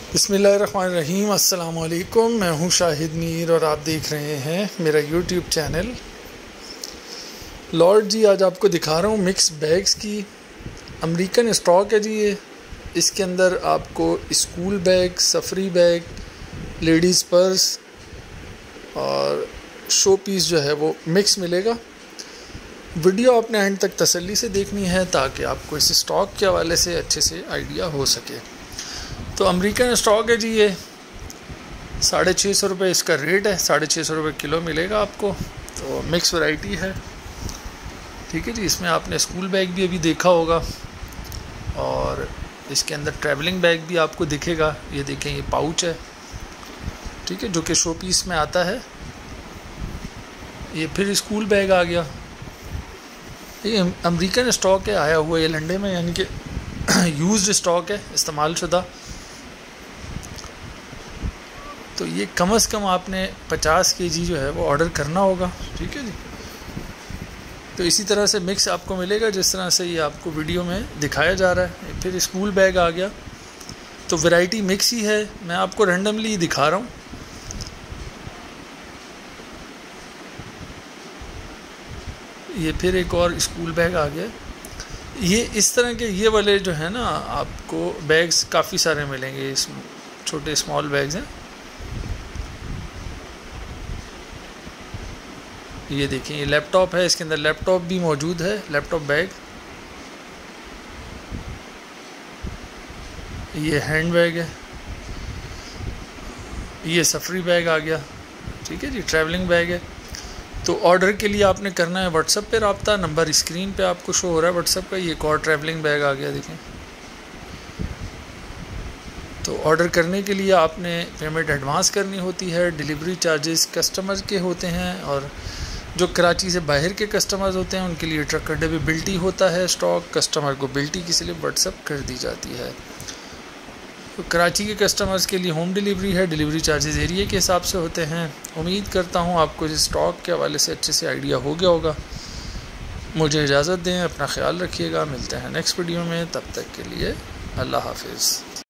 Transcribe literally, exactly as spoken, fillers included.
बिस्मिल्लाहिर्रहमानिर्रहीम। अस्सलाम वालेकुम। मैं हूं शाहिद मीर और आप देख रहे हैं मेरा यूट्यूब चैनल। लॉर्ड जी, आज आपको दिखा रहा हूं मिक्स बैग्स की अमेरिकन स्टॉक है जी। ये इसके अंदर आपको school bag, safari bag, ladies purse और शो पीस जो है वो मिक्स मिलेगा। वीडियो आपने एंड तक तसल्ली से देखनी है ताकि आपको इस स्टॉक के हवाले से अच्छे से आइडिया हो सके। तो अमेरिकन स्टॉक है जी। ये साढ़े छः सौ रुपये इसका रेट है, साढ़े छः सौ रुपये किलो मिलेगा आपको। तो मिक्स वैरायटी है, ठीक है जी। इसमें आपने स्कूल बैग भी अभी देखा होगा और इसके अंदर ट्रैवलिंग बैग भी आपको दिखेगा। ये देखें, ये पाउच है, ठीक है, जो कि शो पीस में आता है। ये फिर स्कूल बैग आ गया। ये अमेरिकन स्टॉक है, आया हुआ ये लंडे में, यानी कि यूज्ड स्टॉक है, इस्तेमाल शुदा। तो ये कम से कम आपने पचास केजी जो है वो ऑर्डर करना होगा, ठीक है जी। तो इसी तरह से मिक्स आपको मिलेगा जिस तरह से ये आपको वीडियो में दिखाया जा रहा है। फिर स्कूल बैग आ गया। तो वैरायटी मिक्स ही है, मैं आपको रैंडमली दिखा रहा हूँ। ये फिर एक और स्कूल बैग आ गया। ये इस तरह के ये वाले जो है ना, आपको बैग्स काफ़ी सारे मिलेंगे। इस छोटे स्मॉल बैग्स हैं। ये देखिए, ये लैपटॉप है, इसके अंदर लैपटॉप भी मौजूद है, लैपटॉप बैग। ये हैंड बैग है। ये सफरी बैग आ गया, ठीक है जी। ट्रैवलिंग बैग है। तो ऑर्डर के लिए आपने करना है व्हाट्सएप पे रब्ता, नंबर स्क्रीन पे आपको शो हो रहा है व्हाट्सएप का। ये एक और ट्रैवलिंग बैग आ गया, देखें। तो ऑर्डर करने के लिए आपने पेमेंट एडवांस करनी होती है। डिलीवरी चार्जेस कस्टमर के होते हैं और जो कराची से बाहर के कस्टमर्स होते हैं उनके लिए ट्रक अड्डे पे बिल्टी होता है स्टॉक। कस्टमर को बिल्टी की स्लिप व्हाट्सएप कर दी जाती है। तो कराची के कस्टमर्स के लिए होम डिलीवरी है। डिलीवरी चार्जेस एरिया के हिसाब से होते हैं। उम्मीद करता हूँ आपको इस स्टॉक के हवाले से अच्छे से आइडिया हो गया होगा। मुझे इजाज़त दें, अपना ख्याल रखिएगा। मिलते हैं नेक्स्ट वीडियो में, तब तक के लिए अल्लाह हाफिज़।